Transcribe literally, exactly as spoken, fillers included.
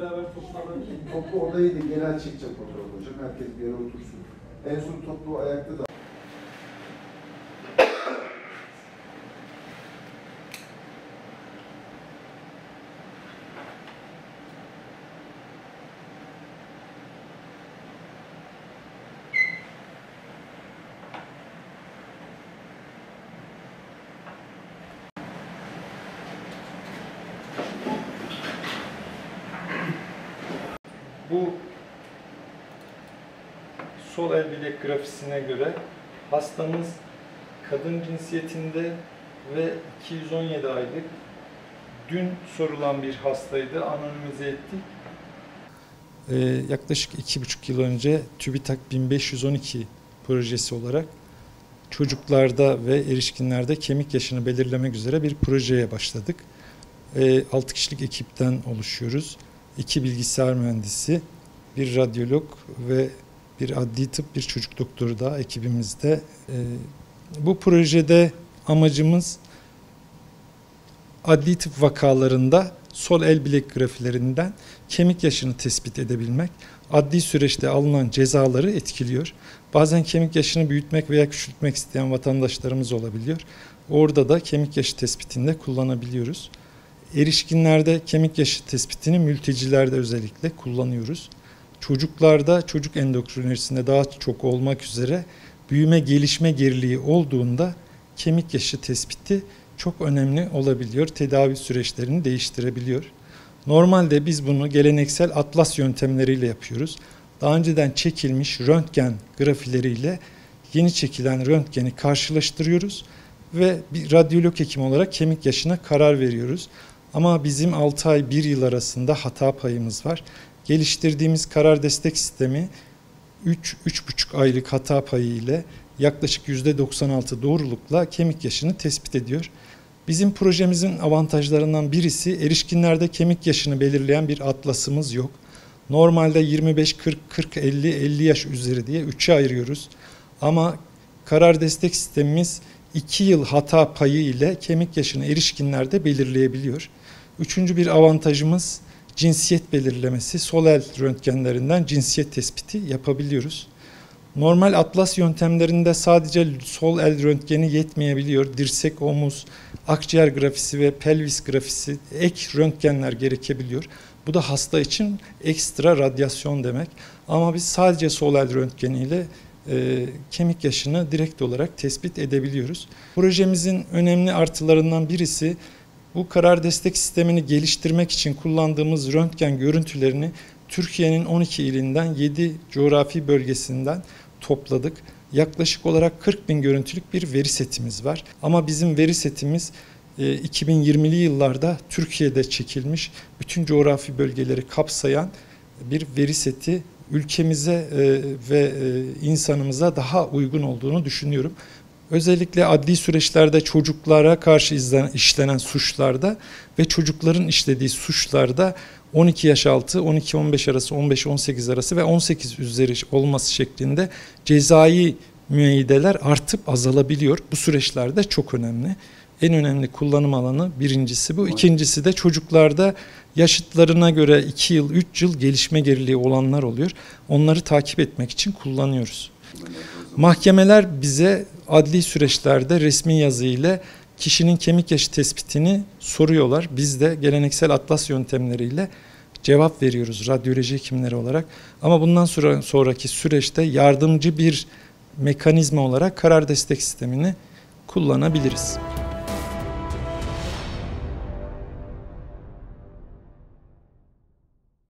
beraber toplanalım. Toplu odayı da genel çekecek fotoğraf hocam. Herkes bir yere otursun. En son toplu ayakta da. Bu sol el bilek grafisine göre hastamız kadın cinsiyetinde ve iki yüz on yedi aylık, dün sorulan bir hastaydı, anonimize ettik. Ee, yaklaşık iki buçuk yıl önce TÜBİTAK bin beş yüz on iki projesi olarak çocuklarda ve erişkinlerde kemik yaşını belirlemek üzere bir projeye başladık. Ee, altı kişilik ekipten oluşuyoruz. İki bilgisayar mühendisi, bir radyolog ve bir adli tıp, bir çocuk doktoru da ekibimizde. Ee, bu projede amacımız adli tıp vakalarında sol el bilek grafilerinden kemik yaşını tespit edebilmek. Adli süreçte alınan cezaları etkiliyor. Bazen kemik yaşını büyütmek veya küçültmek isteyen vatandaşlarımız olabiliyor. Orada da kemik yaşı tespitinde kullanabiliyoruz. Erişkinlerde kemik yaşı tespitini mültecilerde özellikle kullanıyoruz. Çocuklarda, çocuk endokrinolojisinde daha çok olmak üzere büyüme gelişme geriliği olduğunda kemik yaşı tespiti çok önemli olabiliyor. Tedavi süreçlerini değiştirebiliyor. Normalde biz bunu geleneksel atlas yöntemleriyle yapıyoruz. Daha önceden çekilmiş röntgen grafileriyle yeni çekilen röntgeni karşılaştırıyoruz ve bir radyolog hekim olarak kemik yaşına karar veriyoruz. Ama bizim altı ay bir yıl arasında hata payımız var. Geliştirdiğimiz karar destek sistemi üç üç buçuk aylık hata payı ile yaklaşık yüzde doksan altı doğrulukla kemik yaşını tespit ediyor. Bizim projemizin avantajlarından birisi erişkinlerde kemik yaşını belirleyen bir atlasımız yok. Normalde yirmi beş, kırk, kırk, elli, elli yaş üzeri diye üçe ayırıyoruz. Ama karar destek sistemimiz iki yıl hata payı ile kemik yaşını erişkinlerde belirleyebiliyor. Üçüncü bir avantajımız cinsiyet belirlemesi. Sol el röntgenlerinden cinsiyet tespiti yapabiliyoruz. Normal atlas yöntemlerinde sadece sol el röntgeni yetmeyebiliyor. Dirsek, omuz, akciğer grafisi ve pelvis grafisi ek röntgenler gerekebiliyor. Bu da hasta için ekstra radyasyon demek. Ama biz sadece sol el röntgeniyle e, kemik yaşını direkt olarak tespit edebiliyoruz. Projemizin önemli artılarından birisi bu karar destek sistemini geliştirmek için kullandığımız röntgen görüntülerini Türkiye'nin on iki ilinden yedi coğrafi bölgesinden topladık. Yaklaşık olarak kırk bin görüntülük bir veri setimiz var. Ama bizim veri setimiz iki bin yirmili yıllarda Türkiye'de çekilmiş bütün coğrafi bölgeleri kapsayan bir veri seti, ülkemize ve insanımıza daha uygun olduğunu düşünüyorum. Özellikle adli süreçlerde çocuklara karşı işlenen suçlarda ve çocukların işlediği suçlarda on iki yaş altı, on iki on beş arası, on beş on sekiz arası ve on sekiz üzeri olması şeklinde cezai müeyyideler artıp azalabiliyor. Bu süreçlerde çok önemli. En önemli kullanım alanı birincisi bu. İkincisi de çocuklarda yaşıtlarına göre iki yıl, üç yıl gelişme geriliği olanlar oluyor. Onları takip etmek için kullanıyoruz. Mahkemeler bize adli süreçlerde resmi yazı ile kişinin kemik yaşı tespitini soruyorlar. Biz de geleneksel atlas yöntemleriyle cevap veriyoruz radyoloji hekimleri olarak. Ama bundan sonra sonraki süreçte yardımcı bir mekanizma olarak karar destek sistemini kullanabiliriz.